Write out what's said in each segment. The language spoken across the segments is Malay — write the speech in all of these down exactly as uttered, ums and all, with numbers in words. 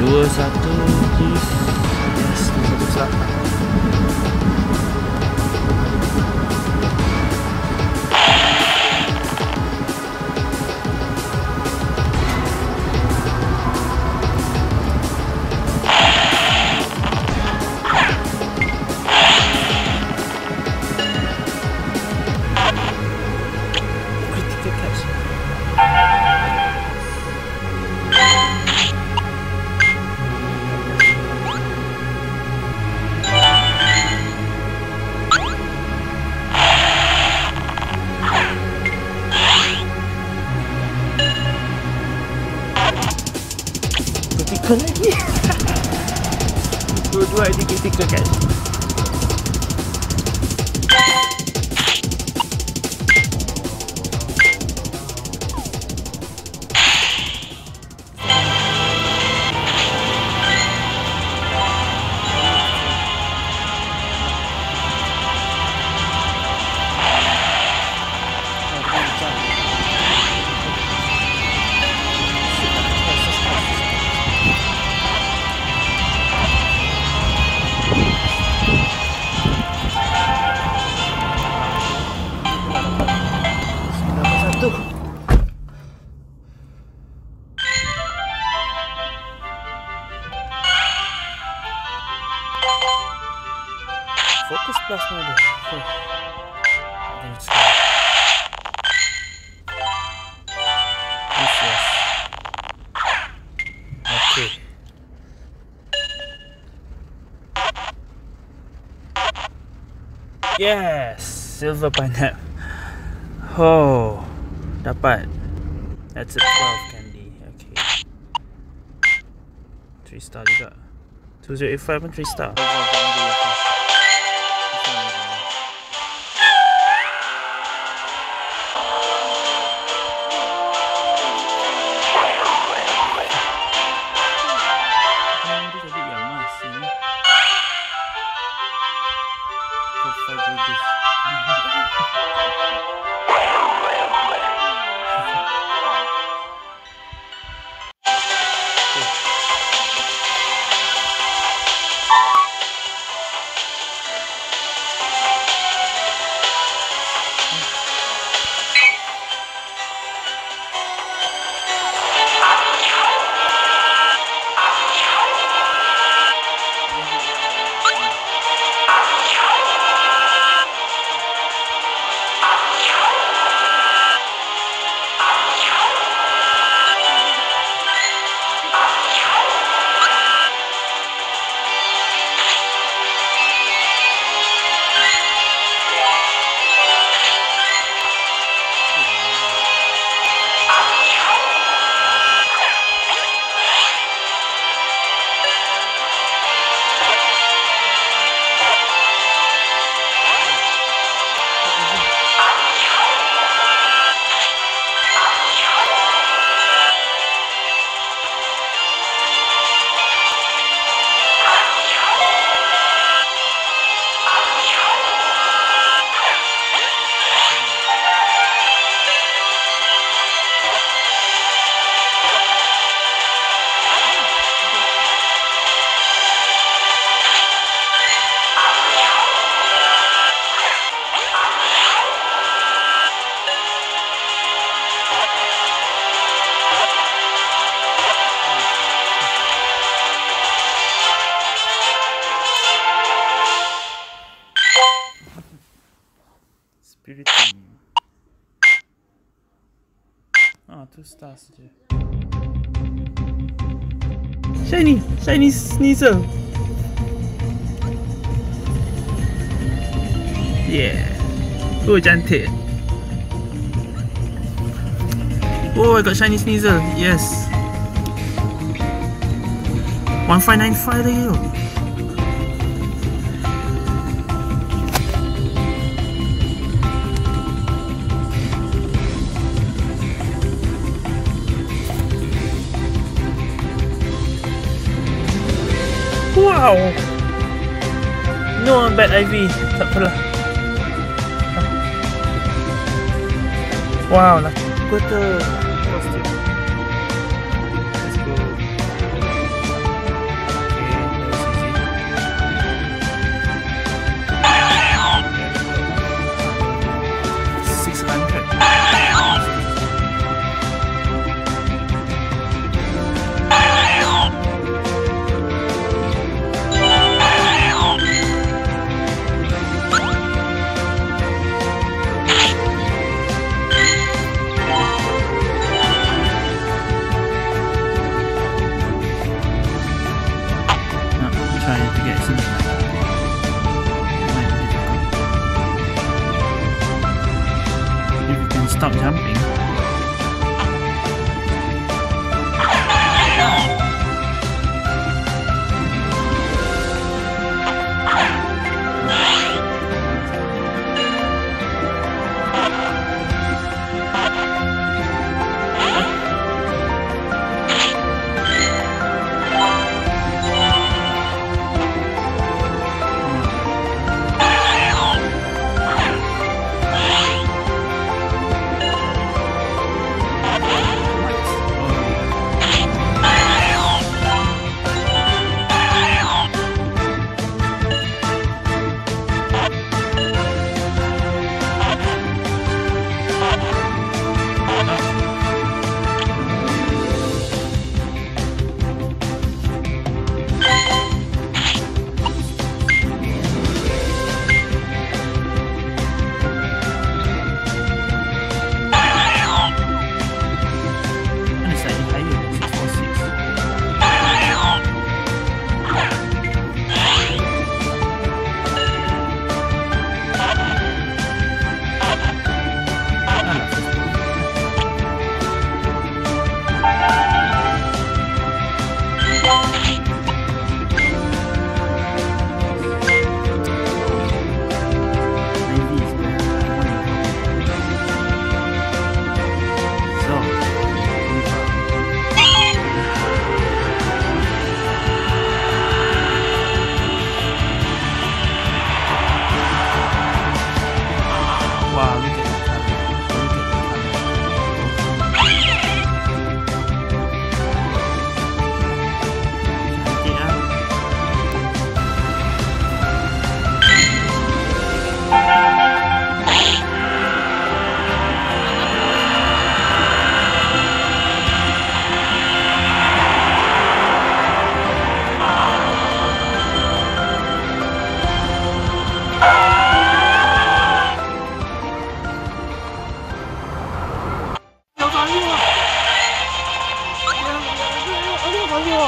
dua, satu, please. Yes, bagus lah. Critical lagi. Dua-dua ini critical guys. Focus plus mode. Okay. Let's go. Yes, yes. Okay. Yes, silver pineapple. Oh, dapat. That's a twelve candy. Okay. three star juga. two zero eight five pun three star. Spiriting. Ah, two stars saja. Shiny, shiny Sneasel. Yeah. Oh, cantik. Oh, I got shiny Sneasel. Yes. one five nine five lagi tu. Wow. No bad I V. Tak apalah. Wow lah. Quarter. Let's go.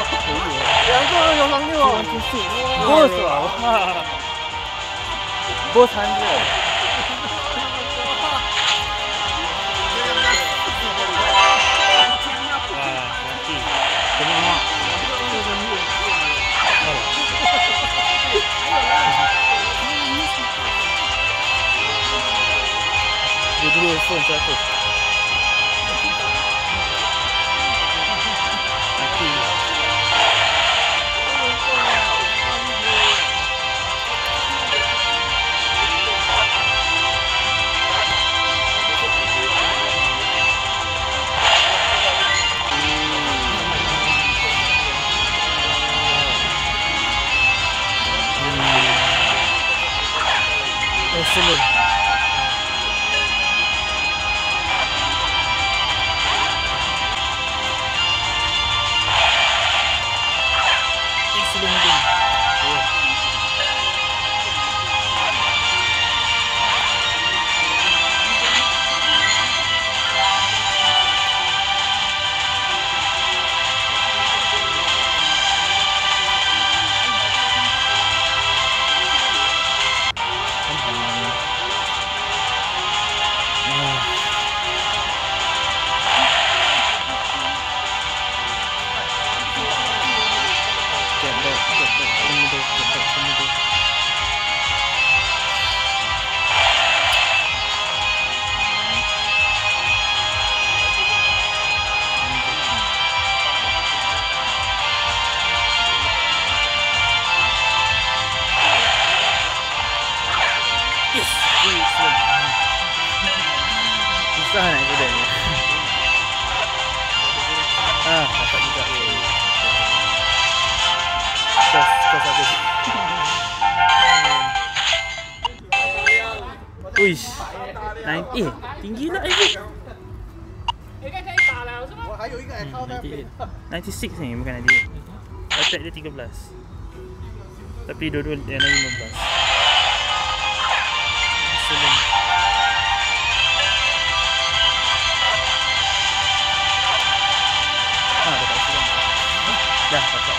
两个人有黄牛啊！Both 啊！哇 ！Both hundred。Dia dulu phone seratus. Mati. Excellent. Excellent game. Yeah. Susah nak kedai ni. Ah, dapat juga. Tos, tos habis. Uish. Nine, eh, tinggi lah eh. ninety-six ni bukan ninety-eight. Attack dia tiga belas. Tapi dua-dua dia lima belas. Excellent. Ah, dapat excellent. Dah dapat.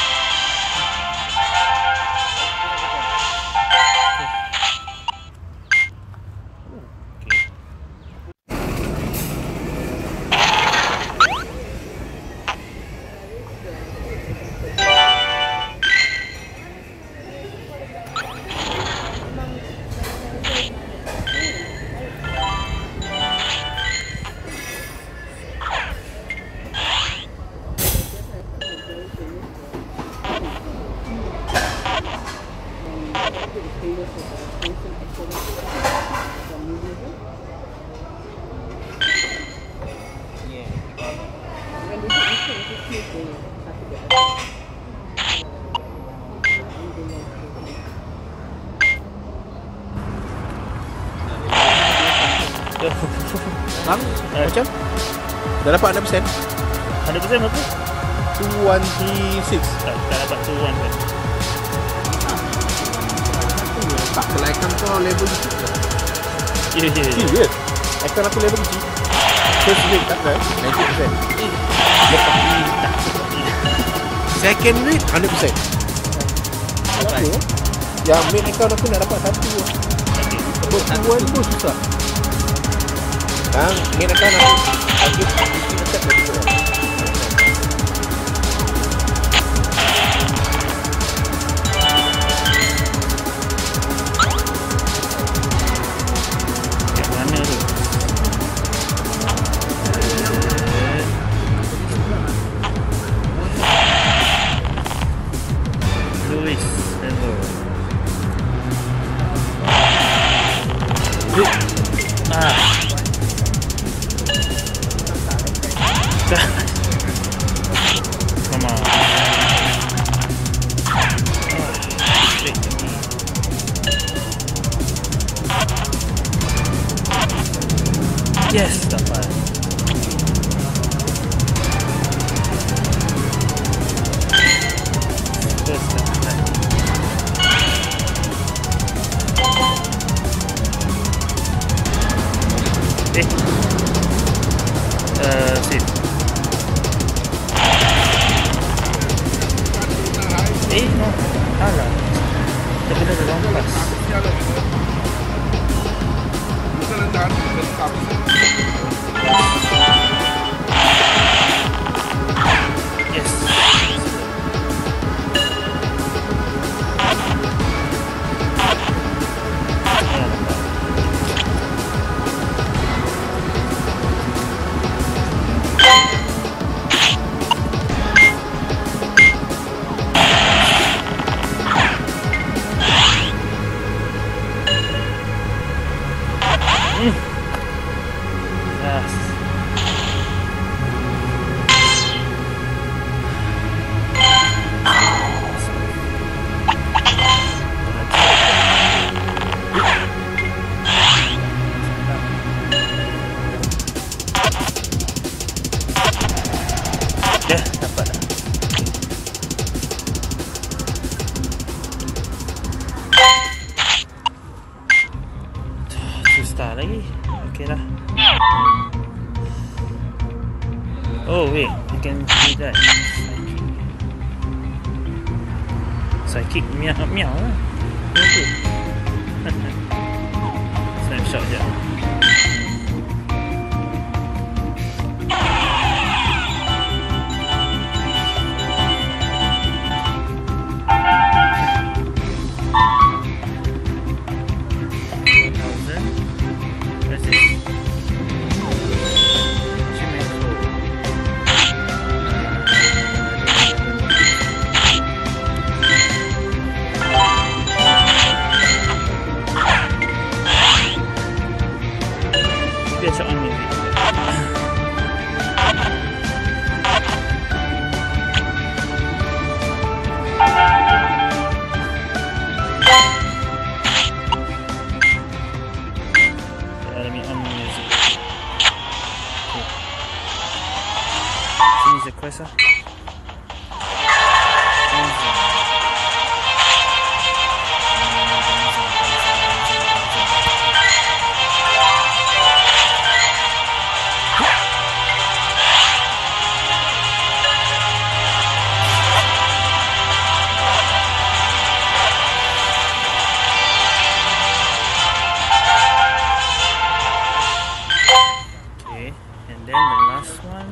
Bang, eh. macam? Dah dapat one hundred percent? one hundred percent berapa? two sixteen. Tak, tak dapat two one kan? Tak, kalau icon kau level kecil ke? Ya, ya, ya. Serius? Icon aku level kecil? First rate tak kan? ninety percent. Lepas ni tak. Second rate, one hundred percent. Kenapa? Yang main account aku nak dapat satu. Sebab tuan tu susah. Bang, main account aku aku fifty percent lagi kurang. Kat mana tu? Luis Hello. Ah. Come on. Yes, dapat. Terus dapat. Eh. Uh, save. Lagi. Okay lah. Oh wait, you can do that. Psychic meow meow lah. Okay. Snapshot je. Closer. Okay, and then the last one.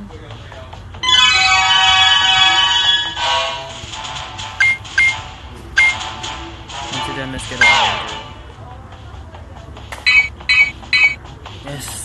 Then let's get out. Yes.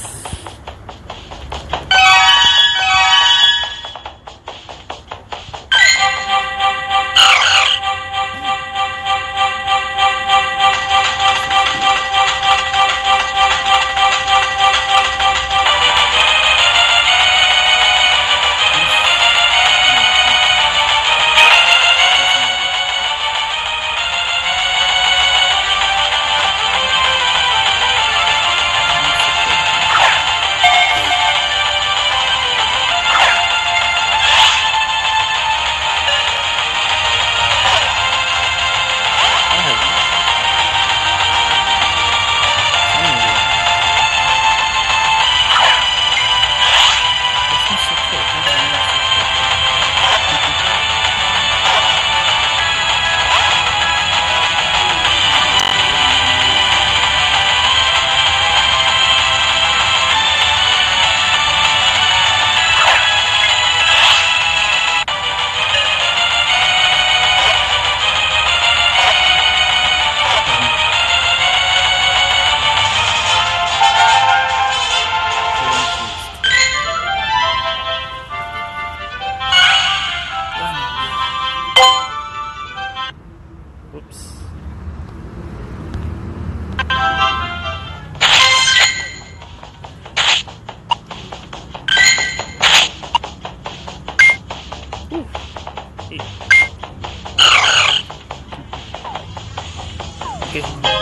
Okay.